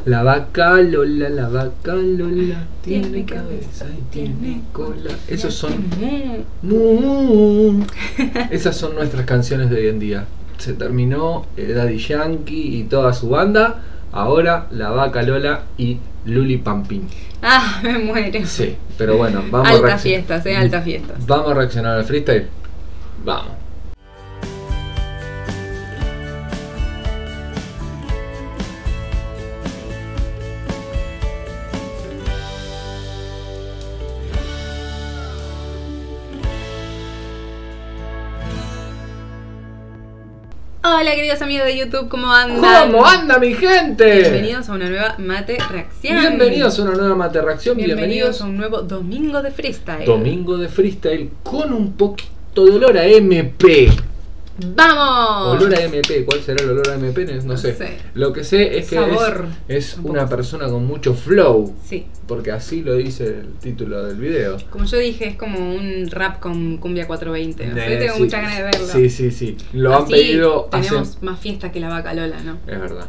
La vaca Lola tiene cabeza y tiene cola. Esos son esas son nuestras canciones de hoy en día. Se terminó Daddy Yankee y toda su banda. Ahora la vaca Lola y Luli Pampín. Ah, me muero. Sí, pero bueno, vamos altas fiestas, altas fiestas. Vamos a reaccionar al freestyle. Vamos. Hola queridos amigos de YouTube, ¿cómo andan? ¿Cómo anda mi gente? Bienvenidos a una nueva Mate Reacción. Bienvenidos a una nueva Mate Reacción. Bienvenidos a un nuevo domingo de freestyle. Domingo de freestyle con un poquito de olor a MP. ¡Vamos! Olor a MP, ¿cuál será el olor a MP? No sé. Lo que sé es que es una persona con mucho flow. Sí. Porque así lo dice el título del video. Como yo dije, es como un rap con cumbia 420. No sé, tengo muchas ganas de verlo. Sí. Lo han pedido. Tenemos más fiesta que la vaca Lola, ¿no? Es verdad.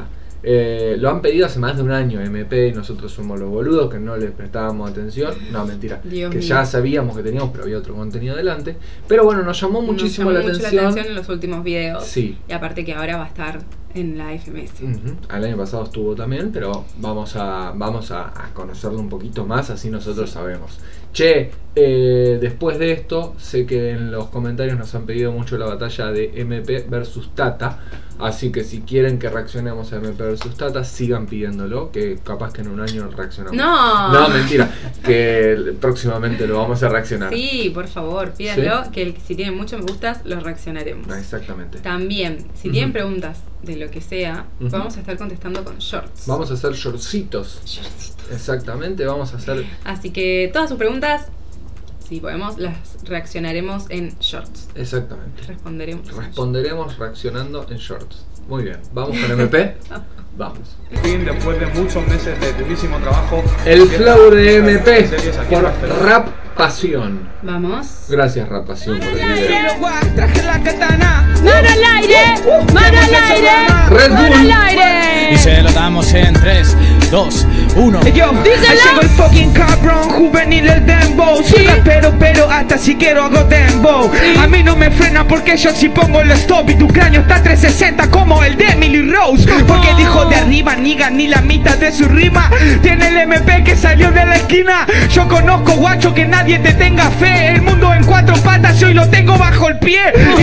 Lo han pedido hace más de un año MP y nosotros somos los boludos que no les prestábamos atención. No, mentira. Dios que mío. Ya sabíamos que teníamos, pero había otro contenido adelante. Pero bueno, nos llamó muchísimo la atención en los últimos videos. Sí. Y aparte que ahora va a estar en la FMS. El año pasado estuvo también, pero vamos a conocerlo un poquito más, así nosotros sabemos. Che, después de esto, sé que en los comentarios nos han pedido mucho la batalla de MP versus Tata. Así que si quieren que reaccionemos a MP versus Tata, sigan pidiéndolo, que capaz que en un año reaccionamos. No, mentira, que próximamente lo vamos a reaccionar. Sí, por favor, pídanlo, ¿sí? Que si tienen muchos me gustas, los reaccionaremos. Exactamente. También, si tienen preguntas de lo que sea, vamos a estar contestando con shorts. Vamos a hacer shortcitos. Exactamente, vamos a hacer... Así que todas sus preguntas, si podemos, las reaccionaremos en shorts. Exactamente. Responderemos reaccionando en shorts. Muy bien, vamos con MP. Vamos. Después de muchos meses de durísimo trabajo, el flow de MP por Rap Pasión. Vamos. Gracias Rap Pasión por el video. Traje la katana. Mano al aire, mano al aire, Red mano Bull. al aire. Y se lo damos en 3, 2, 1. Yo, llegó el fucking cabrón juvenil el dembow. Soy rapero, pero hasta si quiero hago dembow. A mí no me frena porque yo sí pongo el stop. Y tu cráneo está 360 como el de Emily Rose. Porque dijo de arriba, ni la mitad de su rima. Tiene el MP que salió de la esquina. Yo conozco guacho que nadie te tenga fe. El mundo en 4 patas y hoy lo tengo bajo el pie. Y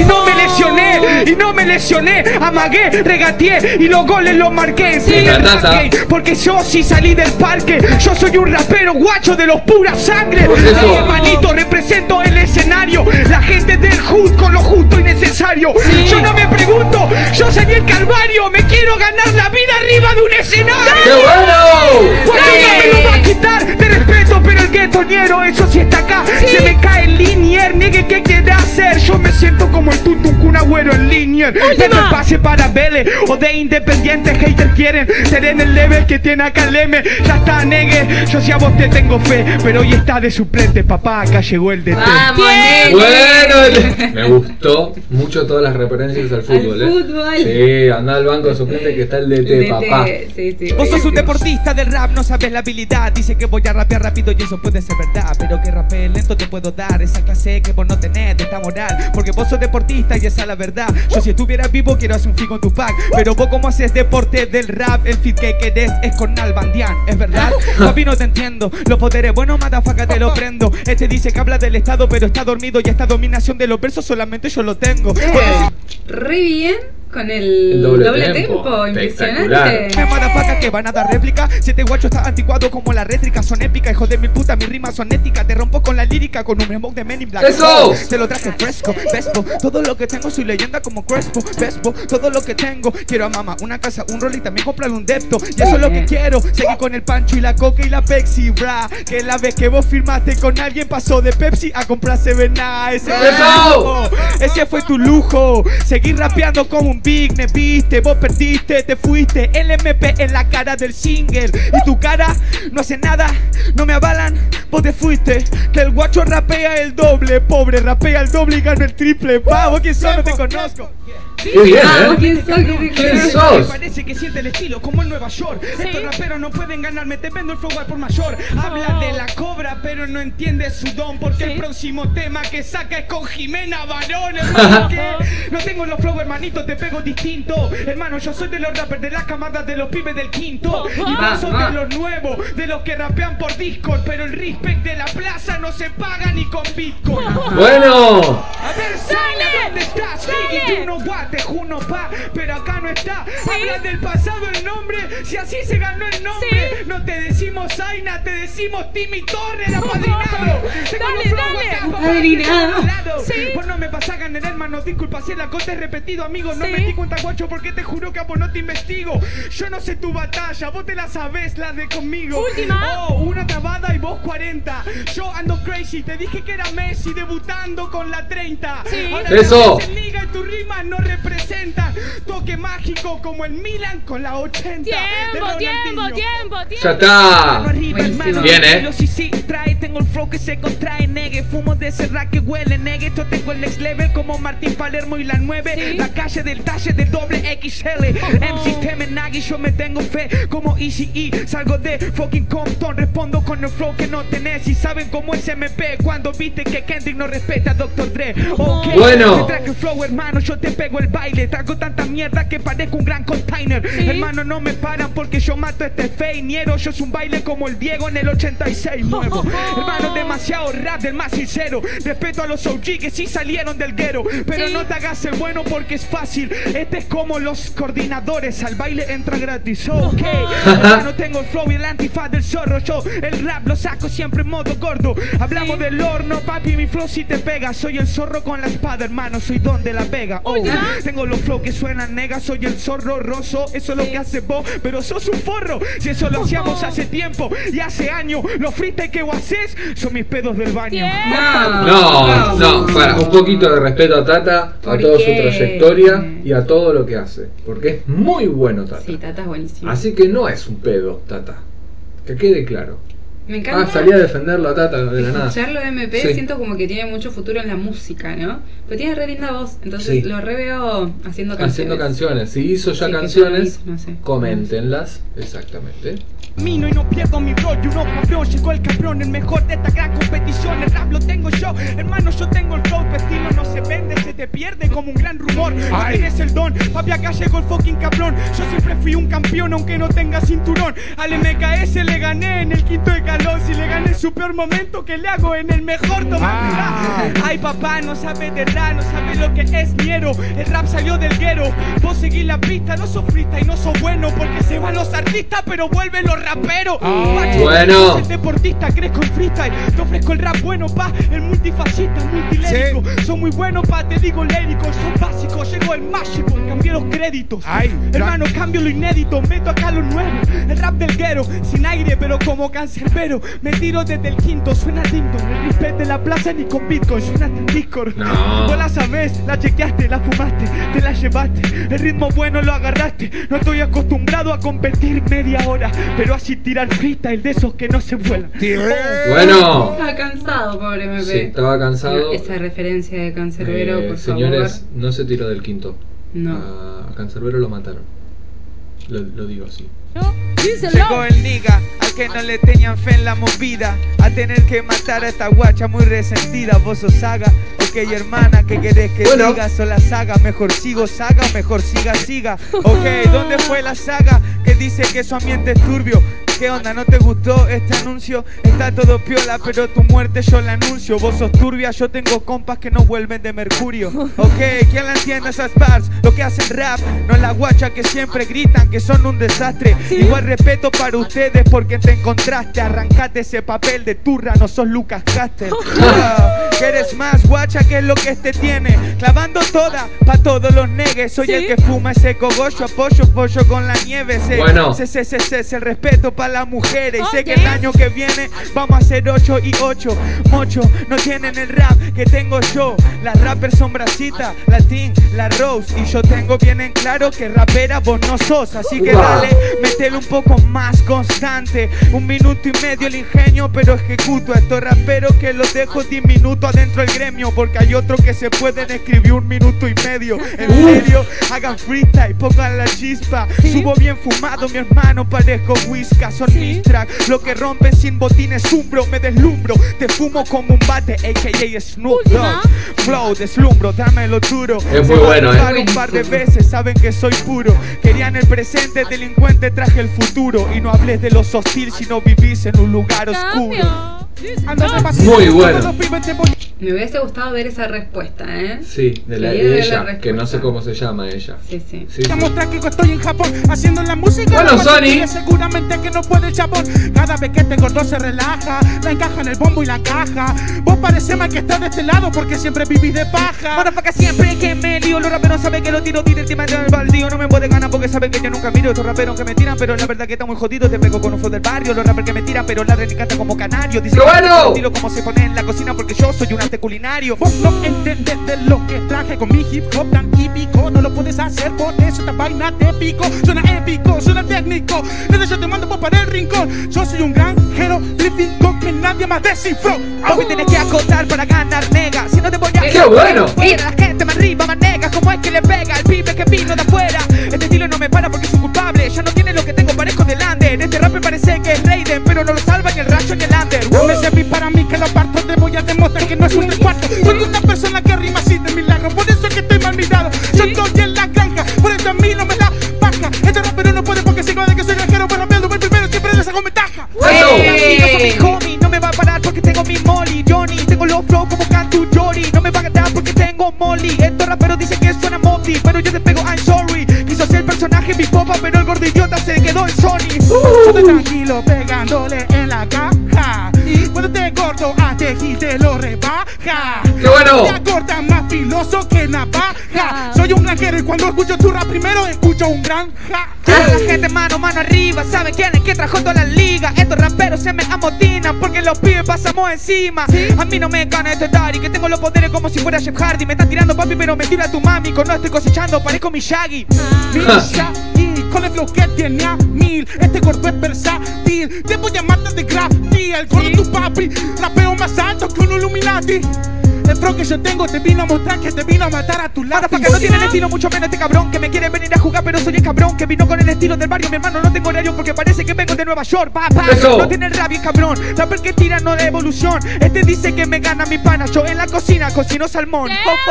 no me lesioné, amagué, regateé y los goles los marqué. Porque yo sí salí del parque. Yo soy un rapero guacho de los pura sangre. Hermanito, represento el escenario. La gente del hood con lo justo y necesario. Yo no me pregunto, yo salí el calvario. Me quiero ganar la vida arriba de un escenario. ¡Qué bueno! Porque no me lo va a quitar. Te respeto, pero el guetoniero, eso sí está acá. Se me cae el linier, niegue que quiere hacer. Yo me siento como el Kun Agüero en linier. Dame el pase para Vélez o de Independiente. Haters quieren ser en el level que tiene acá el M. Ya está, negue, yo sí a vos te tengo fe. Pero hoy está de suplente, papá, acá llegó el DT. Bueno, me gustó mucho todas las referencias al fútbol. Sí, anda al banco de suplente que está el DT, papá. Sí. Vos sos un deportista del rap, no sabes la habilidad. Dice que voy a rapear rápido y eso puede ser verdad. Pero que rapee lento te puedo dar esa clase que vos no tenés de esta moral. Porque vos sos deportista y esa es la verdad. Yo si estuviera vivo quiero hacer un feat con tu pack. Pero vos como haces deporte del rap, el feat que querés es con Albandián, ¿es verdad? Papi, no te entiendo. Los poderes buenos, matafaca, te lo prendo. Este dice que habla del estado pero está dormido. Y esta dominación de los versos solamente yo lo tengo. Re bien. Con el doble tempo, impresionante. Me madafaca que van a dar réplica. Si este guacho está anticuado como la rétrica. Son épicas, hijo de mil puta, mis rimas son éticas. Te rompo con la lírica con un smoke de Men in Black. ¡Eso! Te lo traje fresco, Vespo. Todo lo que tengo soy leyenda como Crespo, Vespo. Todo lo que tengo, quiero a mamá una casa, un rol y también comprarle un depto. Y eso es lo que quiero, seguir con el Pancho y la Coca y la Pepsi, bra. Que la vez que vos firmaste con alguien pasó de Pepsi a comprar Sevena. Ese fue tu lujo. Seguir rapeando como un Big, me viste, vos perdiste, te fuiste. El MP en la cara del single. Y tu cara no hace nada, no me avalan, vos te fuiste. Que el guacho rapea el doble, pobre rapea el doble y gana el triple. Vamos, ¿quién son? No te conozco. Qué bien, Vamos, ¿eh? ¿quién sos? ¿Quién Me sos? parece que siente el estilo como en Nueva York. Estos raperos no pueden ganarme, te vendo el flow al por mayor. Habla de la cobra, pero no entiende su don. Porque el próximo tema que saca es con Jimena Barón. Hermano, ¿qué? No tengo los flow, hermanito, te pego distinto. Hermano, yo soy de los rappers de las camadas de los pibes del quinto. Y vos sos de los nuevos, de los que rapean por Discord. Pero el respect de la plaza no se paga ni con Bitcoin. Bueno. A ver, Zaina, ¿dónde estás? Dijiste uno guate, uno pa, pero acá no está. Habla del pasado el nombre, si así se ganó el nombre. No te decimos Zaina, te decimos Timmy Torres, el apadrinado. Tengo los flow acá, papá, Apadrinado. al lado. Vos no me vas a ganar, hermano, disculpa si el acote es repetido, amigo. No me di cuenta, guacho, porque te juro que a vos no te investigo. Yo no sé tu batalla, vos te la sabés, la de conmigo. Última. Oh, una tabada y vos 40. Yo ando crazy, te dije que era Messi debutando con la 30. Ahora Eso. en liga y tus rimas no representan. Toque mágico como el Milan con la 80. Tiempo. Ya está. Buenísimo. Bien, ¿eh? Sí, sí, trae, tengo el flow que se contrae, negue. Fumo de ese rack que huele, negue. Yo tengo el next level como Martín Palermo y la 9. La calle del talle de doble XL. MC Temen Nagui, yo me tengo fe como Easy E. Salgo de fucking Compton, respondo con el flow que no tenés. Y saben cómo es MP cuando viste que Kendrick no respeta a Dr. Dre. Okay. Bueno. Te traje el flow, hermano, yo te pego el baile. Traigo tanta mierda que parezco un gran container. Hermano, no me paran porque yo mato a este feiniero. Yo soy un baile como el Diego en el 86 nuevo. Hermano, demasiado rap del más sincero. Respeto a los OG que sí salieron del guero. Pero no te hagas el bueno porque es fácil. Este es como los coordinadores. Al baile entra gratis, ok. Hermano, tengo el flow y el antifaz del zorro. Yo el rap lo saco siempre en modo gordo. Hablamos del horno, papi, mi flow si te pega. Soy el zorro con la espada, hermano, soy Don de la Vega. Oh, tengo los flow que suenan nega. Soy el zorro roso, eso es lo que hace vos. Pero sos un forro, si eso lo hacíamos hace tiempo y hace años. Los freestyle que vos haces son mis pedos del baño. No, para, un poquito de respeto a Tata, a ¿Por toda su qué? trayectoria y a todo lo que hace. Porque es muy bueno Tata. Sí, Tata es buenísimo. Así que no es un pedo, Tata. Que quede claro. Me encanta. Salí a defenderlo a Tata de la nada. Escucharlo de MP, Sí. siento como que tiene mucho futuro en la música, ¿no? Pero tiene re linda voz, entonces Sí. lo re veo haciendo canciones. Haciendo canciones. Si hizo ya Sí, que canciones, yo no sé. coméntenlas. Exactamente. Camino y no pierdo mi rollo, uno cabrón, llegó el cabrón, el mejor de esta gran competición, el rap lo tengo yo, hermano, yo tengo el flow, tu estilo no se vende, se te pierde como un gran rumor, no tienes el don, papi, acá llegó el fucking cabrón, yo siempre fui un campeón aunque no tenga cinturón, al MKS le gané en el quinto de calor, si le gané en su peor momento, que le hago en el mejor, tomate ay papá, no sabe de rap, no sabe lo que es ñero, el rap salió del guero, vos seguís la pista, no sos freestyle y no sos bueno, porque se van los artistas, pero vuelven los rapero. Bueno. Sos el deportista, crees con freestyle. Te ofrezco el rap bueno, pa. El multifacista, multilérico. Son muy buenos, pa. Te digo lérico. Son básicos. Llegó el mágico. Cambié los créditos. Hermano, cambio lo inédito. Meto acá lo nuevo. El rap del guero. Sin aire, pero como cancerbero. Me tiro desde el quinto. Suena lindo. El respect de la plaza ni con Bitcoin. Suena en Discord. No. Vos la sabés, la chequeaste, la fumaste, te la llevaste. El ritmo bueno lo agarraste. No estoy acostumbrado a competir media hora, pero así tirar freestyle de esos que no se vuelan. Bueno. Estaba cansado, pobre MP. Sí, estaba cansado. Esa referencia de Cancerbero, por señores, favor. no se tiró del quinto. No. A Cancerbero lo mataron. Lo digo así. Llegó el liga, al que no le tenían fe en la movida, a tener que matar a esta guacha muy resentida. Vos sos saga, ok hermana, ¿qué querés que Bueno. diga? Sos la saga, mejor sigo saga, mejor siga. Ok, ¿dónde fue la saga que dice que su ambiente es turbio? ¿Qué onda? ¿No te gustó este anuncio? Está todo piola, pero tu muerte yo la anuncio. Vos sos turbia, yo tengo compas que no vuelven de mercurio. Ok, ¿quién la entiende esas bars? Lo que hacen rap, no es la guacha que siempre gritan que son un desastre. Igual respeto para ustedes porque te encontraste. Arrancate ese papel de turra, no sos Lucas Castel. Que eres más guacha que lo que este tiene. Clavando toda, pa' todos los negues. Soy el que fuma ese cogollo, apoyo pollo con la nieve. Bueno. El respeto para para las mujeres. Y sé que el año que viene vamos a hacer 8 y 8. Muchos no tienen el rap que tengo yo. Las rappers son Brasita, la Tin, la Rose. Y yo tengo bien en claro que rapera vos no sos. Así que dale, métele un poco más constante. 1 minuto y medio el ingenio, pero ejecuto a estos raperos que los dejo diminuto adentro del gremio. Porque hay otros que se pueden escribir 1 minuto y medio. En serio, hagan freestyle, pongan la chispa. Subo bien fumado, mi hermano, parezco whisky. Son mis tracks, lo que rompen sin botines umbro. Me deslumbro, te fumo como un bate, a.k.a. Snoop Dogg. Flow, deslumbro, dámelo duro. Es muy bueno, un par de veces, saben que soy puro. Querían el presente, delincuente, traje el futuro. Y no hables de los hostiles si no vivís en un lugar oscuro. Muy bueno. Me hubiese gustado ver esa respuesta, ¿eh? Sí, de ella, que no sé cómo se llama ella. Sí, sí. Mostrar que estoy en Japón haciendo la música. Bueno, Sony. Seguramente que no puede el chabón. Cada vez que te gordo se relaja, la encaja en el bombo y la caja. Vos parecés más que estar de este lado porque siempre vivís de paja. Ahora para que siempre que me lío, los raperos saben que lo tiro directamente en el baldío. No me puede ganar porque saben que yo nunca miro. Estos raperos que me tiran, pero la verdad que está muy jodido. Te pego con un flow del barrio. Los rappers que me tiran, pero ladran y cantan como canario. Dicen bueno. Dilo como se pone en la cocina porque yo soy un arte culinario. Vos no entendés de lo que traje con mi hip hop tan hípico. No lo puedes hacer, por eso esta vaina te pico. Suena épico, suena técnico. Desde yo te mando vos para el rincón. Yo soy un granjero trífico que nadie más descifró. Hoy tienes que acotar para ganar, nega. Si no te voy a... ¡Qué bueno! Mira la gente más arriba, más nega. ¿Cómo es que le pega al pibe que vino de afuera? Este estilo no me para porque soy culpable. Ya no tiene lo que tengo, parezco de Lander. Este rapper parece que es Raiden, pero no lo salva ni el rayo ni el under. Me serví para mí que lo parto. Te voy a demostrar que no es un recuarto. Soy una persona que rima así de milagro. Por eso es que estoy mal mirado. Yo estoy en la granja, por eso a mí no me da baja. Este rapero no puede porque sigo de que soy granjero. Pero rapeando el primero siempre les hago ventaja. Yo soy mi homie, no me va a parar porque tengo mi molly. Johnny, tengo los flow como Cantu Jory. No me va a ganar porque tengo molly. Estos raperos dicen que suena Moby, pero yo te pego, I'm sorry. Quiso ser el personaje mi popa, pero el gordo idiota se quedó en Sony. Yo estoy tranquilo pegándole en la caja. Cuando te corto a teji te lo rebaja. ¡Qué bueno! Te acorta más filoso que navaja. Soy un granjero y cuando escucho tu rap primero escucho un granja. La gente mano arriba, saben quién es que trajo toda la liga. Estos raperos se me amotinan porque los pibes pasamos encima. A mí no me gana este daddy, que tengo los poderes como si fuera Jeff Hardy. Me estás tirando papi pero me tira tu mami. Con no estoy cosechando, parezco mi Shaggy. Y con el flow que tiene a 1000. Este gordo es versátil. Te voy a matar de gratis. El gordo tu papi, rapeo más alto que un Illuminati. El flow que yo tengo te vino a mostrar que te vino a matar a tu lado. Para que no tiene el estilo, mucho menos este cabrón que me quiere venir a jugar, pero soy el cabrón que vino con el estilo del barrio. Mi hermano, no tengo horario porque parece que vengo de Nueva York. Papá, no tiene el rabia, cabrón. Rapper que tira no de evolución. Este dice que me gana mi pana. Yo en la cocina cocino salmón.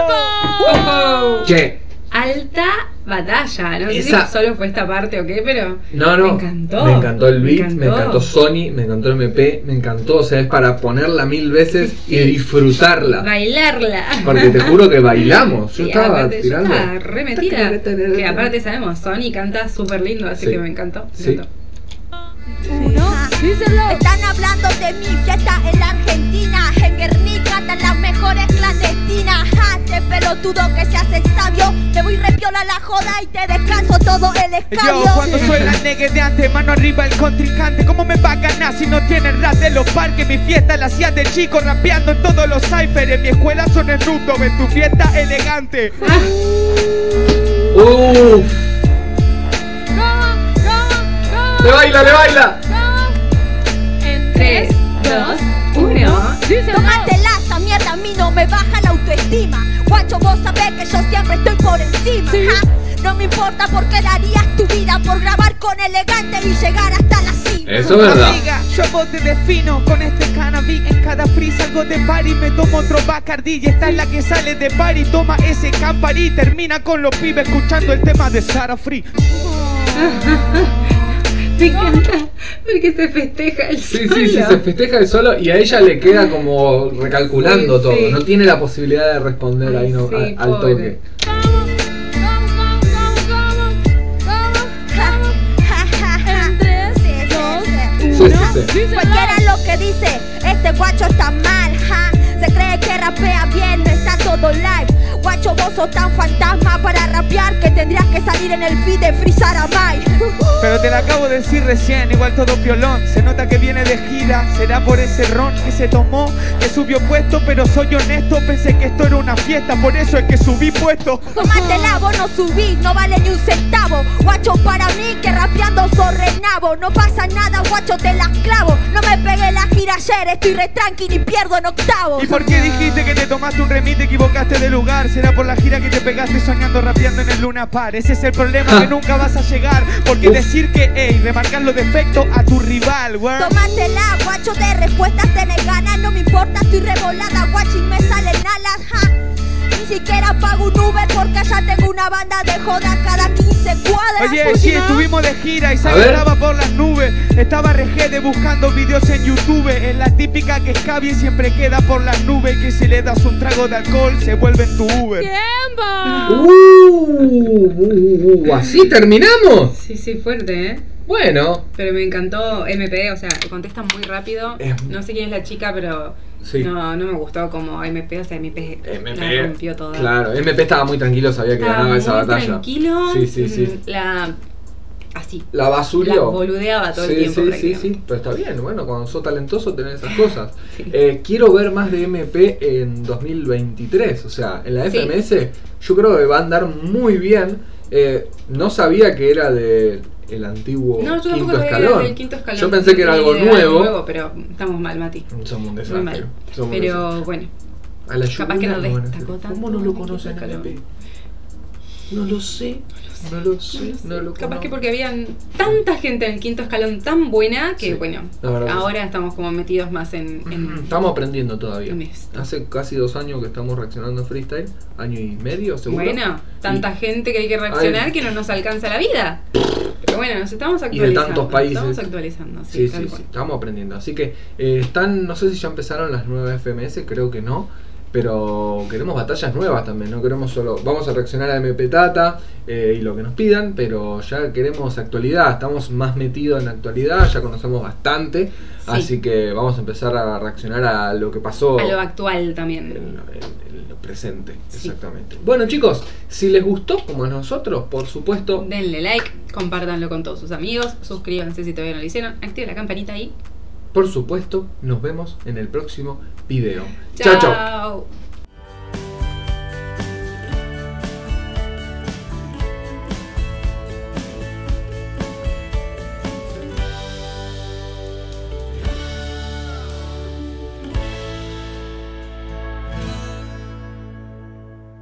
¿Qué? Alta batalla, no sé si solo fue esta parte o qué, pero no, me encantó. Me encantó el beat, me encantó Sony, me encantó el MP, me encantó, o sea, es para ponerla 1000 veces y disfrutarla. Bailarla. Porque te juro que bailamos. Yo estaba aparte, tirando. Yo estaba re metida. Que aparte sabemos, Sony canta súper lindo, así que me encantó. Están hablando de mi fiesta en la Argentina. En Guernica están las mejores clandestinas. Este pelotudo que se hace sabio. Me voy repiola la joda y te descanso todo el escabio. Yo cuando soy la negue de antes, mano arriba el contrincante. ¿Cómo me va a ganar si no tiene el rap de los parques? Mi fiesta la hacía de chico rapeando en todos los cyphers. En mi escuela son el Snoop, en tu fiesta elegante. ¡Le baila, le baila! En 3, 2, 1. Tómatela, esa mierda a mí no me baja la autoestima. Guacho, vos sabés que yo siempre estoy por encima. No me importa porque darías tu vida por grabar con elegante y llegar hasta la cima. Eso es verdad. Amiga, yo vos te defino con este cannabis. En cada free salgo de party, me tomo otro Bacardi. Y esta es la que sale de party, toma ese Campari. Termina con los pibes escuchando el tema de Sara Free. Me encanta porque se festeja el solo. Sí, se festeja el solo y a ella le queda como recalculando todo. No tiene la posibilidad de responder ahí no, al toque. Cualquiera lo que dice, este guacho está mal, ja. Se cree que rapea bien, no está todo live. Guacho, vos sos tan fantasma para rapear que tendrías que salir en el feed de Freezer a Mai. Pero te la acabo de decir recién, igual todo piolón. Se nota que viene de gira, será por ese ron que se tomó, que subió puesto, pero soy honesto, pensé que esto era una fiesta, por eso es que subí puesto. Tomátela, vos no subís, no vale ni un centavo. Guacho, para mí que rapeando sos renabo. No pasa nada, guacho, te las clavo. No me pegué la gira ayer, estoy re tranqui ni pierdo en octavos. ¿Y por qué dijiste que te tomaste un remite y te equivocaste de lugar? Será por la gira que te pegaste soñando rapeando en el Luna Park. Ese es el problema, que nunca vas a llegar. Porque decir que, ey, remarcar los defectos a tu rival, güey. Tomátela, guacho, de respuestas tenés ganas. No me importa, estoy revolada, guacho, y me salen alas, ja. Ni siquiera pago un Uber porque ya tengo una banda de joda cada 15 cuadras. Oye, sí, estuvimos de gira y Saga estaba por las nubes. Estaba regede buscando videos en YouTube. Es la típica que escabia y siempre queda por las nubes. Que si le das un trago de alcohol se vuelve en tu Uber. ¡Tiempo! ¿Así terminamos? Sí, sí, fuerte, ¿eh? Bueno. Pero me encantó MP, o sea, contesta muy rápido. No sé quién es la chica, pero sí. no me gustó como MP, o sea, MP la rompió toda. Claro, MP estaba muy tranquilo, sabía que ganaba esa batalla. Tranquilo. Sí. Así. La basurió. La boludeaba todo el tiempo. Sí, pero está bien, bueno, cuando sos talentoso tenés esas cosas. Sí. Quiero ver más de MP en 2023, o sea, en la FMS yo creo que va a andar muy bien. No sabía que era de el antiguo quinto escalón. Yo pensé que era algo nuevo. Pero estamos mal, Mati. Somos un desastre. Mal. Pero bueno, a la capaz que nos destacó tanto. ¿Cómo no lo conocen en MP? No lo sé. Capaz que porque habían tanta gente en el quinto escalón tan buena que bueno, ahora estamos como metidos más en estamos aprendiendo todavía. Hace casi 2 años que estamos reaccionando a freestyle, año y medio seguro. Bueno, tanta gente que hay que reaccionar que no nos alcanza la vida. Pero bueno, nos estamos actualizando. Y de tantos países. Estamos actualizando, sí, estamos aprendiendo. Así que no sé si ya empezaron las nuevas FMS, creo que no. Pero queremos batallas nuevas también, no queremos solo... Vamos a reaccionar a MP Tata y lo que nos pidan, pero ya queremos actualidad, estamos más metidos en la actualidad, ya conocemos bastante, así que vamos a empezar a reaccionar a lo que pasó... A lo actual también. En lo presente, exactamente. Bueno chicos, si les gustó, como a nosotros, por supuesto... Denle like, compártanlo con todos sus amigos, suscríbanse si todavía no lo hicieron, activen la campanita ahí. Por supuesto, nos vemos en el próximo video. Chao.